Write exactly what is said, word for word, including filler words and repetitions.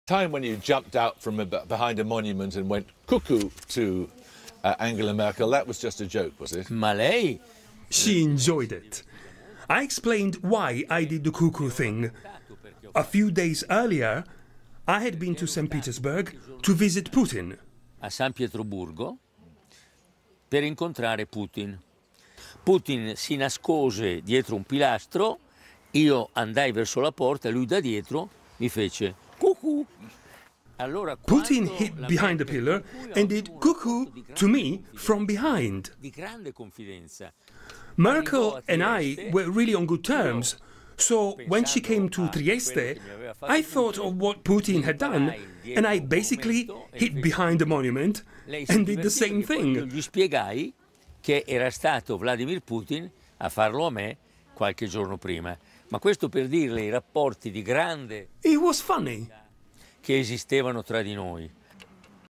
Time when you jumped out from a, behind a monument and went cuckoo to uh, Angela Merkel, that was just a joke, was it? Ma lei? She enjoyed it. I explained why I did the cuckoo thing. A few days earlier, I had been to Saint Petersburg to visit Putin. A San Pietroburgo per incontrare Putin. Putin si nascose dietro un pilastro, io andai verso la porta e lui da dietro mi fece cucù. Allora, Putin hid behind the pillar and did cuckoo to me from behind. Di grande confidenza. Merkel and I were really on good terms, so when she came to Trieste, I thought of what Putin had done, and I basically hid behind the monument and did the same thing. Gli spiegai che era stato Vladimir Putin a farlo a me qualche giorno prima. Ma questo per dirle i rapporti di grande It was funny. che esistevano tra di noi.